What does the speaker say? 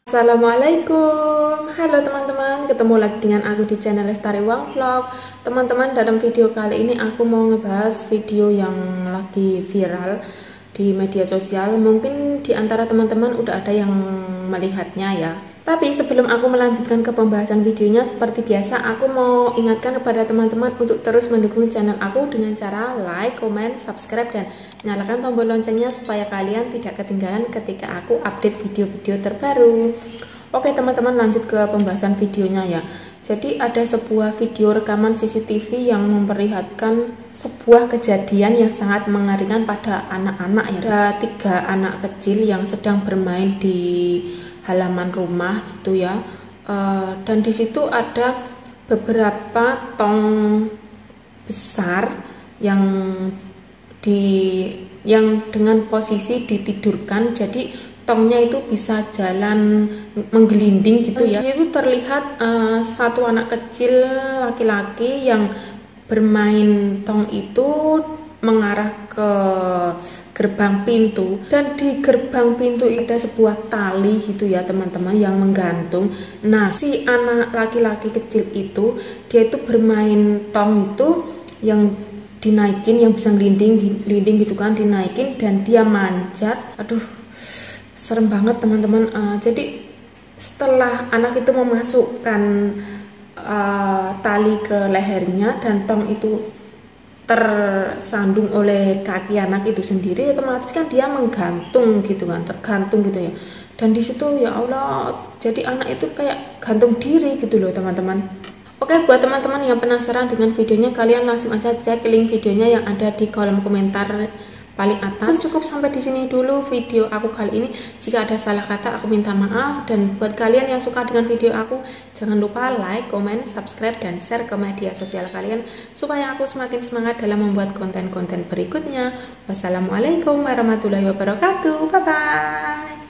Assalamualaikum, halo teman-teman, ketemu lagi dengan aku di channel Lestari Wang Vlog. Teman-teman, dalam video kali ini aku mau ngebahas video yang lagi viral di media sosial. Mungkin di antara teman-teman udah ada yang melihatnya ya. Tapi sebelum aku melanjutkan ke pembahasan videonya, seperti biasa aku mau ingatkan kepada teman-teman untuk terus mendukung channel aku dengan cara like, comment, subscribe, dan nyalakan tombol loncengnya supaya kalian tidak ketinggalan ketika aku update video-video terbaru. Oke teman-teman, lanjut ke pembahasan videonya ya. Jadi ada sebuah video rekaman CCTV yang memperlihatkan sebuah kejadian yang sangat mengerikan pada anak-anak ya. Ada 3 anak kecil yang sedang bermain di halaman rumah gitu ya, dan di situ ada beberapa tong besar yang dengan posisi ditidurkan, jadi tongnya itu bisa jalan menggelinding gitu ya. Itu terlihat satu anak kecil laki-laki yang bermain tong itu mengarah ke gerbang pintu, dan di gerbang pintu ada sebuah tali gitu ya teman-teman yang menggantung. Nah, si anak laki-laki kecil itu dia itu bermain tong itu yang dinaikin, yang bisa gelinding gitu kan, dinaikin dan dia manjat. Aduh, serem banget teman-teman. Jadi setelah anak itu memasukkan tali ke lehernya dan tong itu tersandung oleh kaki anak itu sendiri, otomatis kan dia menggantung gitu kan, tergantung gitu ya. Dan di situ ya Allah, jadi anak itu kayak gantung diri gitu loh teman-teman. Oke, buat teman-teman yang penasaran dengan videonya, kalian langsung aja cek link videonya yang ada di kolom komentar paling atas. Cukup sampai di sini dulu video aku kali ini. Jika ada salah kata aku minta maaf, dan buat kalian yang suka dengan video aku, jangan lupa like, comment, subscribe, dan share ke media sosial kalian supaya aku semakin semangat dalam membuat konten-konten berikutnya. Wassalamualaikum warahmatullahi wabarakatuh. Bye bye.